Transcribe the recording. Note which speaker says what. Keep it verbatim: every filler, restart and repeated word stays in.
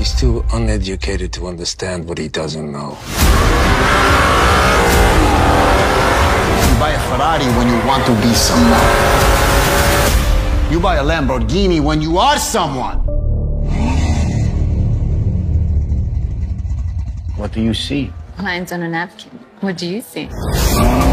Speaker 1: He's too uneducated to understand what he doesn't know.
Speaker 2: You buy a Ferrari when you want to be someone. You buy a Lamborghini when you are someone. What do you see?
Speaker 3: Lines on a napkin. What do you see?